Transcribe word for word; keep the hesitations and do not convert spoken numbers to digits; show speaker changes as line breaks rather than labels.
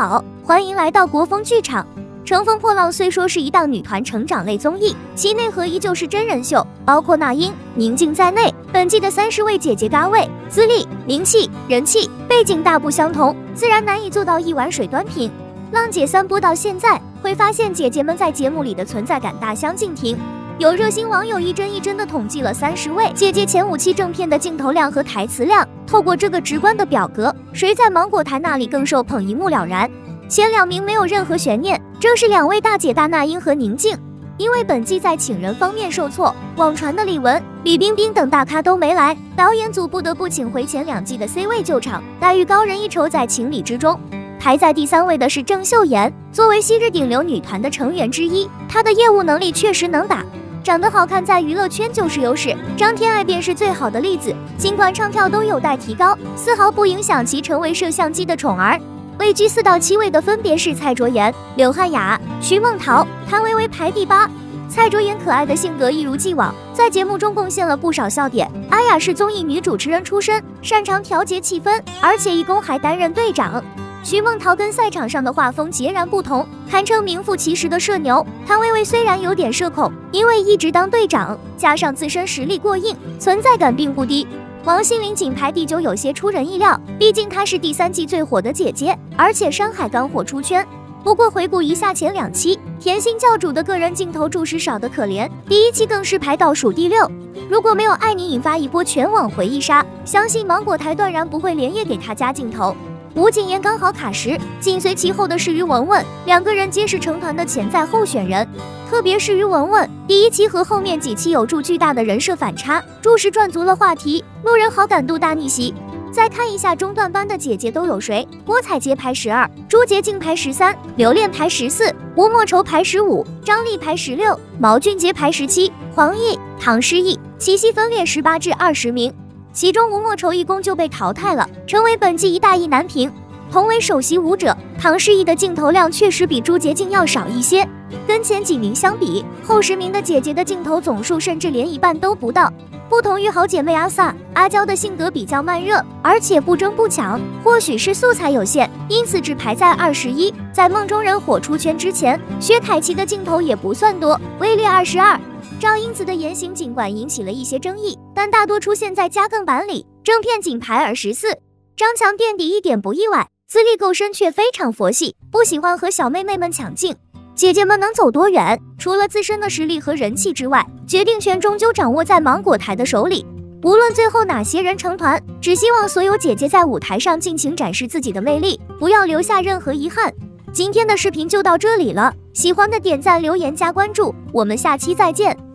好，欢迎来到国风剧场。乘风破浪虽说是一档女团成长类综艺，其内核依旧是真人秀，包括那英、宁静在内。本季的三十位姐姐咖位、资历、名气、人气、背景大不相同，自然难以做到一碗水端平。浪姐三播到现在，会发现姐姐们在节目里的存在感大相径庭。有热心网友一帧一帧地统计了三十位姐姐前五期正片的镜头量和台词量，透过这个直观的表格，谁在芒果台那里更受捧一目了然。前两名没有任何悬念，正是两位大姐大那英和宁静。因为本季在请人方面受挫，网传的李玟、李冰冰等大咖都没来，导演组不得不请回前两季的 C 位救场，待遇高人一筹在情理之中。排在第三位的是郑秀妍，作为昔日顶流女团的成员之一，她的业务能力确实能打。长得好看在娱乐圈就是优势，张天爱便是最好的例子。尽管唱跳都有待提高，丝毫不影响其成为摄像机的宠儿。位居四到七位的分别是蔡卓妍、刘汉雅、徐梦桃、谭维维排第八。蔡卓妍可爱的性格一如既往，在节目中贡献了不少笑点。阿雅是综艺女主持人出身，擅长调节气氛，而且一公还担任队长。徐梦桃跟赛场上的画风截然不同，堪称名副其实的社牛。谭维维虽然有点社恐，因为一直当队长，加上自身实力过硬，存在感并不低。王心凌仅排第九有些出人意料，毕竟她是第三季最火的姐姐，而且山海刚火出圈。不过回顾一下前两期，甜心教主的个人镜头注视少得可怜，第一期更是排倒数第六。如果没有爱你引发一波全网回忆杀，相信芒果台断然不会连夜给她加镜头。吴谨言刚好卡时，紧随其后的是于文文，两个人皆是成团的潜在候选人。特别是于文文，第一期和后面几期有著巨大的人设反差，着实赚足了话题，路人好感度大逆袭。再看一下中段班的姐姐都有谁：郭采洁排十二，朱洁静排十三，刘恋排十四，吴莫愁排十五，张丽排十六，毛俊杰排十七，黄奕、唐诗逸、齐溪分列十八至二十名。其中吴莫愁一共就被淘汰了，成为本季一大意难平。同为首席舞者，唐诗逸的镜头量确实比朱洁静要少一些，跟前几名相比，后十名的姐姐的镜头总数甚至连一半都不到。不同于好姐妹阿 sa、阿娇的性格比较慢热，而且不争不抢，或许是素材有限，因此只排在二十一。在梦中人火出圈之前，薛凯琪的镜头也不算多，位列二十二。赵英子的言行尽管引起了一些争议，但大多出现在加更版里，正片仅排二十四。张强垫底一点不意外，资历够深却非常佛系，不喜欢和小妹妹们抢镜。姐姐们能走多远，除了自身的实力和人气之外，决定权终究掌握在芒果台的手里。无论最后哪些人成团，只希望所有姐姐在舞台上尽情展示自己的魅力，不要留下任何遗憾。今天的视频就到这里了，喜欢的点赞、留言、加关注，我们下期再见。